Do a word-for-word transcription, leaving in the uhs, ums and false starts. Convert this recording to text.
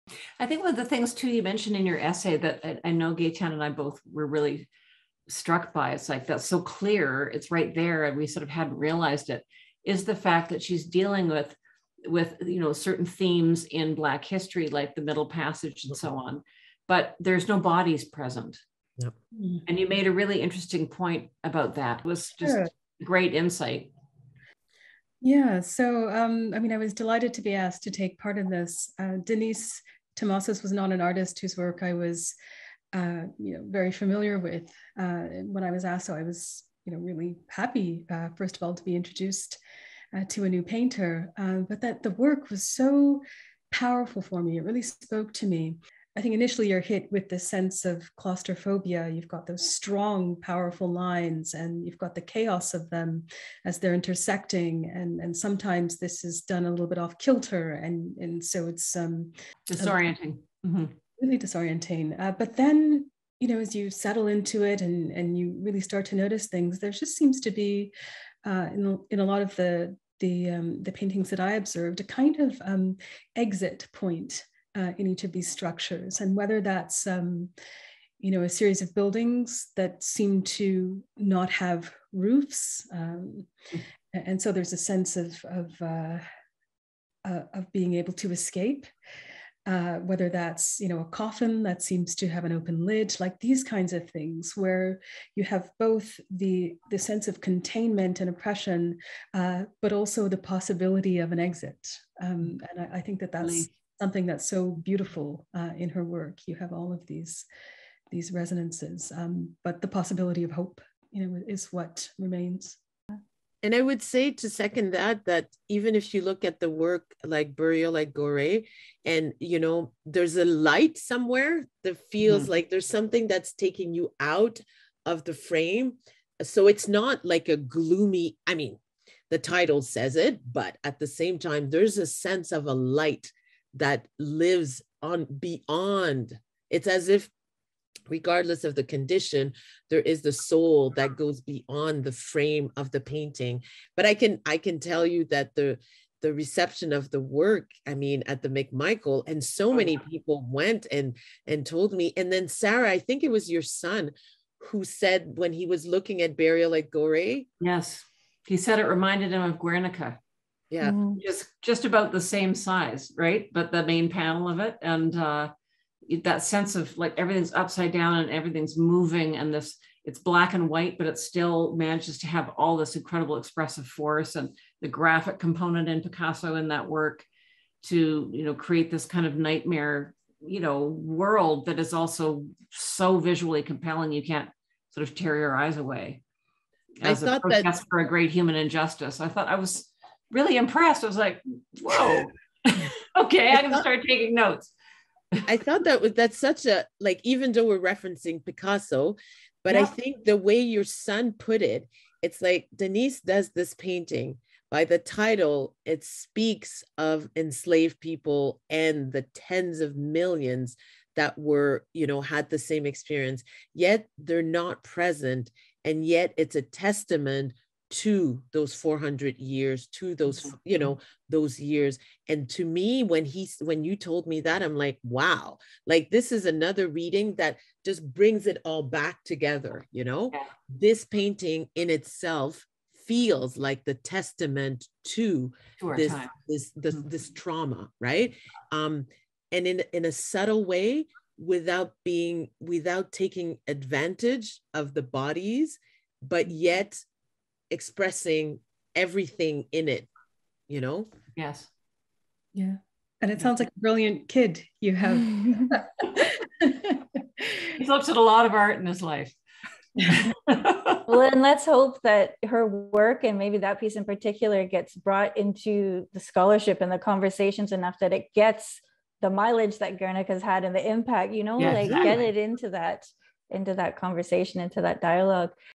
I think one of the things too you mentioned in your essay that I, I know Gaëtane and I both were really struck by, it's like that's so clear, it's right there, and we sort of hadn't realized it, is the fact that she's dealing with with you know certain themes in Black history, like the Middle Passage and so on, but there's no bodies present. Yep. And you made a really interesting point about that. It was just Sure. great insight. Yeah, so um, I mean, I was delighted to be asked to take part in this. Uh, Denyse Thomasos was not an artist whose work I was, uh, you know, very familiar with. Uh, when I was asked, so I was, you know, really happy, uh, first of all, to be introduced uh, to a new painter, uh, but that the work was so powerful for me. It really spoke to me. I think initially you're hit with the sense of claustrophobia. You've got those strong, powerful lines, and you've got the chaos of them as they're intersecting. And, and sometimes this is done a little bit off kilter. And, and so it's um, disorienting. Mm-hmm. Really disorienting. Uh, but then, you know, as you settle into it and, and you really start to notice things, there just seems to be, uh, in, in a lot of the, the, um, the paintings that I observed, a kind of um, exit point Uh, in each of these structures, and whether that's um, you know, a series of buildings that seem to not have roofs, um, and so there's a sense of of, uh, uh, of being able to escape. Uh, whether that's, you know, a coffin that seems to have an open lid, like these kinds of things, where you have both the the sense of containment and oppression, uh, but also the possibility of an exit. Um, and I, I think that that's Really? something that's so beautiful uh, in her work. You have all of these these resonances, um, but the possibility of hope, you know, is what remains. And I would say, to second that, that even if you look at the work like Burial at Gorée, and, you know, there's a light somewhere that feels mm-hmm. like there's something that's taking you out of the frame. So it's not like a gloomy, I mean, the title says it, but at the same time, there's a sense of a light that lives on beyond. It's as if, regardless of the condition, there is the soul that goes beyond the frame of the painting. But I can I can tell you that the the reception of the work, I mean, at the McMichael, and so many people went and and told me. And then Sarah, I think it was your son who said when he was looking at Burial at Gorée. Yes, he said it reminded him of Guernica. Yeah, mm-hmm. just just about the same size, right? But the main panel of it, and uh, that sense of like everything's upside down and everything's moving, and this, it's black and white, but it still manages to have all this incredible expressive force, and the graphic component in Picasso in that work to, you know, create this kind of nightmare, you know, world that is also so visually compelling you can't sort of tear your eyes away. As I thought a protest that for a great human injustice. I thought I was really impressed. I was like, whoa, okay, I'm gonna start taking notes. I thought that was, that's such a, like, even though we're referencing Picasso, but yeah. I think the way your son put it, it's like Denyse does this painting. By the title, it speaks of enslaved people and the tens of millions that were, you know, had the same experience, yet they're not present. And yet it's a testament to those four hundred years, to those, you know, those years. And to me, when he, when you told me that, I'm like, wow, like this is another reading that just brings it all back together. You know, yeah. This painting in itself feels like the testament to, to this, time. this, this, mm-hmm. this trauma, right? Um, and in, in a subtle way, without being, without taking advantage of the bodies, but yet expressing everything in it, you know? Yes. Yeah. And it sounds like a brilliant kid you have. He's looked at a lot of art in his life. Well, and let's hope that her work, and maybe that piece in particular, gets brought into the scholarship and the conversations enough that it gets the mileage that Guernica's had and the impact, you know, yeah, like exactly. Get it into that, into that conversation, into that dialogue.